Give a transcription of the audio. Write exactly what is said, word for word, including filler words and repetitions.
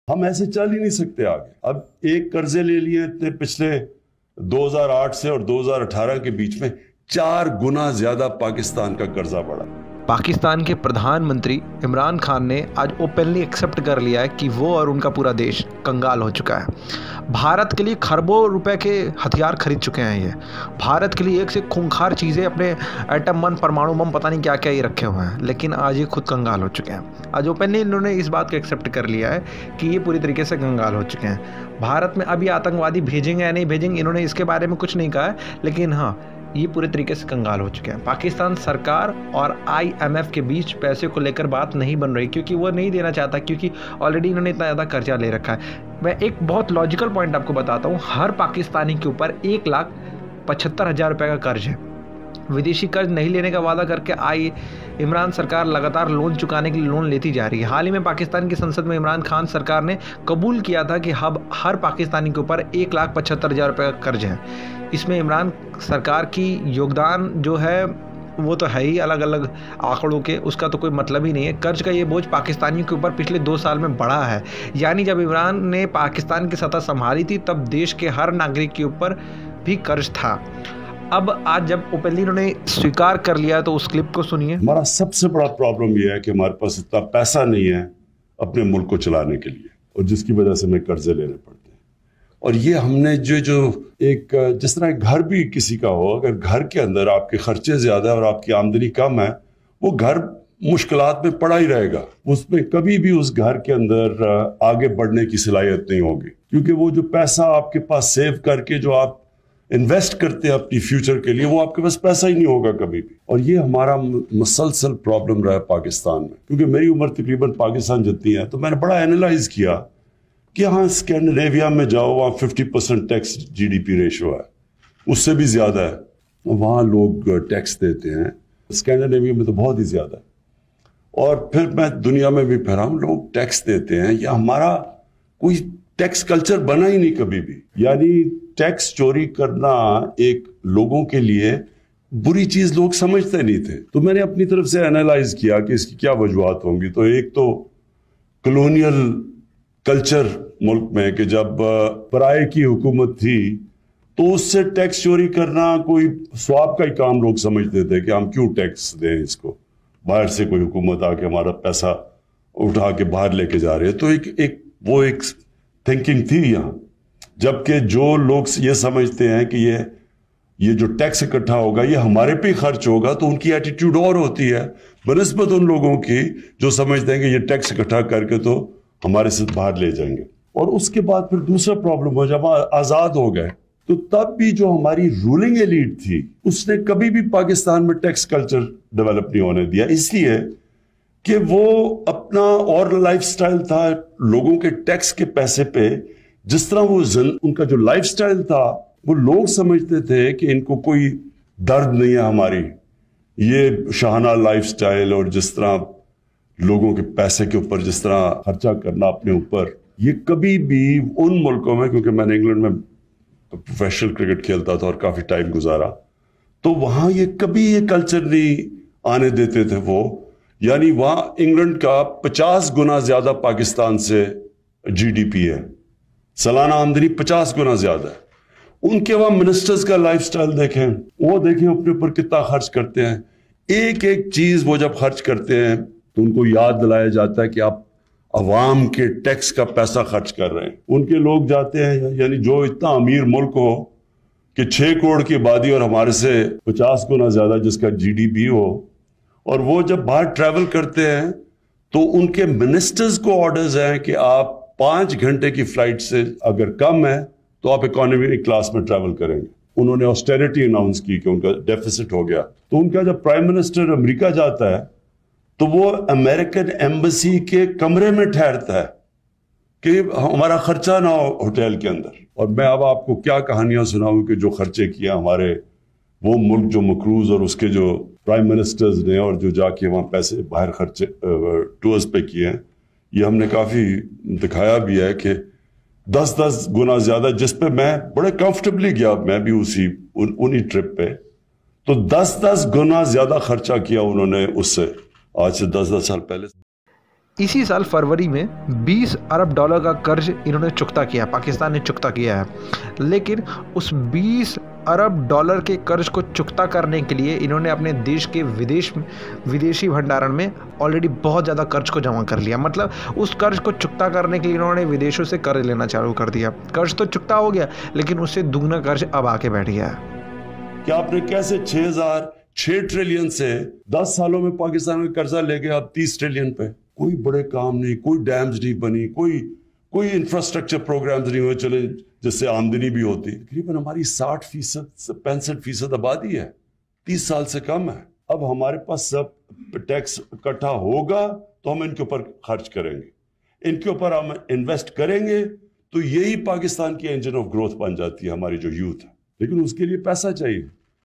हम ऐसे चल ही नहीं सकते आगे। अब एक कर्जे ले लिए इतने पिछले दो हज़ार आठ से और दो हज़ार अठारह के बीच में चार गुना ज्यादा पाकिस्तान का कर्जा बढ़ा। पाकिस्तान के प्रधानमंत्री इमरान खान ने आज ओपनली एक्सेप्ट कर लिया है कि वो और उनका पूरा देश कंगाल हो चुका है। भारत के लिए खरबों रुपए के हथियार खरीद चुके हैं ये। भारत के लिए एक से खूंखार चीज़ें, अपने एटम बम, परमाणु बम, पता नहीं क्या क्या ही रखे हुए हैं, लेकिन आज ये खुद कंगाल हो चुके हैं। आज ओपनली इन्होंने इस बात को एक्सेप्ट कर लिया है कि ये पूरी तरीके से कंगाल हो चुके हैं। भारत में अभी आतंकवादी भेजेंगे या नहीं भेजेंगे, इन्होंने इसके बारे में कुछ नहीं कहा है, लेकिन हाँ, ये पूरे तरीके से कंगाल हो चुके हैं। पाकिस्तान सरकार और आई एम एफ के बीच पैसे को लेकर बात नहीं बन रही, क्योंकि वो नहीं देना चाहता, क्योंकि ऑलरेडी इन्होंने इतना ज़्यादा कर्जा ले रखा है। मैं एक बहुत लॉजिकल पॉइंट आपको बताता हूँ। हर पाकिस्तानी के ऊपर एक लाख पचहत्तर हज़ार रुपये का कर्ज है। विदेशी कर्ज नहीं लेने का वादा करके आई इमरान सरकार लगातार लोन चुकाने के लिए लोन लेती जा रही है। हाल ही में पाकिस्तान की संसद में इमरान खान सरकार ने कबूल किया था कि अब हर पाकिस्तानी के ऊपर एक लाख पचहत्तर हज़ार रुपये का कर्ज है। इसमें इमरान सरकार की योगदान जो है वो तो है ही अलग अलग आंकड़ों के, उसका तो कोई मतलब ही नहीं है। कर्ज का ये बोझ पाकिस्तानियों के ऊपर पिछले दो साल में बढ़ा है। यानी जब इमरान ने पाकिस्तान की सत्ता संभाली थी तब देश के हर नागरिक के ऊपर भी कर्ज था। अब आज जब ओपनली उन्होंने स्वीकार कर लिया तो उस क्लिप को सुनिए। हमारा सबसे बड़ा प्रॉब्लम यह है कि हमारे पास इतना पैसा नहीं है अपने मुल्क को चलाने के लिए, और जिसकी वजह से हमें कर्जे लेने पड़ते हैं। और ये हमने जो जो एक जिस तरह घर भी किसी का हो, अगर घर के अंदर आपके खर्चे ज्यादा और आपकी आमदनी कम है, वो घर मुश्किलात में पड़ा ही रहेगा। उसमें कभी भी उस घर के अंदर आगे बढ़ने की सलाहियत नहीं होगी, क्योंकि वो जो पैसा आपके पास सेव करके जो आप इन्वेस्ट करते हैं अपनी फ्यूचर के लिए, वो आपके पास पैसा ही नहीं होगा कभी भी। और ये हमारा मुसलसल प्रॉब्लम रहा है पाकिस्तान में। क्योंकि मेरी उम्र तकरीबन पाकिस्तान जितनी है, तो मैंने बड़ा एनालाइज किया कि हाँ, स्कैंडिनेविया में जाओ, वहाँ fifty percent tax GDP ratio है, उससे भी ज्यादा है। वहाँ लोग टैक्स देते हैं, स्कैंडिनेविया में तो बहुत ही ज्यादा है। और फिर मैं दुनिया में भी फिरा हूँ, लोग टैक्स देते हैं। या हमारा कोई टैक्स कल्चर बना ही नहीं कभी भी। यानी टैक्स चोरी करना एक लोगों के लिए बुरी चीज लोग समझते नहीं थे। तो मैंने अपनी तरफ से एनालाइज किया कि इसकी क्या वजूहत होंगी। तो एक तो कॉलोनियल कल्चर मुल्क में, कि जब पराये की हुकूमत थी तो उससे टैक्स चोरी करना कोई स्वाब का ही काम लोग समझते थे कि हम क्यों टैक्स दें इसको, बाहर से कोई हुकूमत आके हमारा पैसा उठा के बाहर लेके जा रही है। तो एक एक वो एक थिंकिंग थी यहाँ। जबकि जो लोग ये समझते हैं कि ये ये जो टैक्स इकट्ठा होगा ये हमारे पे खर्च होगा, तो उनकी एटीट्यूड और होती है बनिस्बत उन लोगों की जो समझते हैं कि ये टैक्स इकट्ठा करके तो हमारे से बाहर ले जाएंगे। और उसके बाद फिर दूसरा प्रॉब्लम हो, जब आजाद हो गए तो तब भी जो हमारी रूलिंग एलीट थी उसने कभी भी पाकिस्तान में टैक्स कल्चर डेवलप नहीं होने दिया, इसलिए कि वो अपना और लाइफस्टाइल था लोगों के टैक्स के पैसे पे, जिस तरह वो उनका जो लाइफस्टाइल था, वो लोग समझते थे कि इनको कोई दर्द नहीं है हमारी ये शाहाना लाइफस्टाइल, और जिस तरह लोगों के पैसे के ऊपर जिस तरह खर्चा करना अपने ऊपर, ये कभी भी उन मुल्कों में, क्योंकि मैंने इंग्लैंड में प्रोफेशनल क्रिकेट खेलता था और काफी टाइम गुजारा, तो वहां ये कभी ये कल्चर नहीं आने देते थे वो। यानी वहां इंग्लैंड का पचास गुना ज्यादा पाकिस्तान से जीडीपी है, सालाना आमदनी पचास गुना ज्यादा है। उनके वहां मिनिस्टर्स का लाइफस्टाइल देखें, वो देखें अपने ऊपर कितना खर्च करते हैं। एक एक चीज वो जब खर्च करते हैं तो उनको याद दिलाया जाता है कि आप अवाम के टैक्स का पैसा खर्च कर रहे हैं। उनके लोग जाते हैं, यानी जो इतना अमीर मुल्क हो कि छह करोड़ की आबादी और हमारे से पचास गुना ज्यादा जिसका जीडीपी हो, और वो जब बाहर ट्रैवल करते हैं तो उनके मिनिस्टर्स को ऑर्डर्स हैं कि आप पांच घंटे की फ्लाइट से अगर कम है तो आप इकोनॉमी क्लास में ट्रैवल करेंगे। उन्होंने ऑस्टेरिटी अनाउंस की कि उनका डेफिसिट हो गया, तो उनका जब प्राइम मिनिस्टर अमेरिका जाता है तो वो अमेरिकन एम्बेसी के कमरे में ठहरता है कि हमारा खर्चा ना हो होटल के अंदर। और मैं अब आपको क्या कहानियां सुनाऊं कि जो खर्चे किया हमारे वो मुल्क, जो मक्रूज और उसके जो प्राइम मिनिस्टर्स ने, और जो जाके वहाँ पैसे बाहर खर्चे टूर्स पे किए हैं। ये हमने काफ़ी दिखाया भी है कि दस दस गुना ज़्यादा, जिस पे मैं बड़े कंफर्टेबली गया, मैं भी उसी उन, उन्हीं ट्रिप पे, तो दस दस गुना ज़्यादा खर्चा किया उन्होंने उससे, आज से दस दस साल पहले। इसी साल फरवरी में बीस अरब डॉलर का कर्ज इन्होंने चुकता किया, पाकिस्तान ने चुकता किया है। लेकिन उस बीस अरब डॉलर के कर्ज को चुकता करने के लिए इन्होंने अपने देश के विदेश विदेशी भंडारण में ऑलरेडी बहुत ज़्यादा कर्ज को जमा कर लिया। मतलब उस कर्ज को चुकता करने के लिए इन्होंने विदेशों से कर्ज लेना चालू कर दिया। कर्ज तो चुकता हो गया, लेकिन उससे दुगना कर्ज अब आके बैठ गया है। क्या आपने कैसे छह हजार छह ट्रिलियन से दस सालों में पाकिस्तान में कर्जा ले गया अब तीस ट्रिलियन पे? कोई बड़े काम नहीं, कोई डैम्स नहीं बनी, कोई कोई इंफ्रास्ट्रक्चर प्रोग्राम्स नहीं हुए चले जिससे आमदनी भी होती। तकरीबन हमारी साठ फीसद पैंसठ फीसद आबादी है, तीस साल से कम है। अब हमारे पास सब टैक्स इकट्ठा होगा तो हम इनके ऊपर खर्च करेंगे, इनके ऊपर हम इन्वेस्ट करेंगे, तो यही पाकिस्तान की इंजन ऑफ ग्रोथ बन जाती है हमारी जो यूथ है। लेकिन उसके लिए पैसा चाहिए।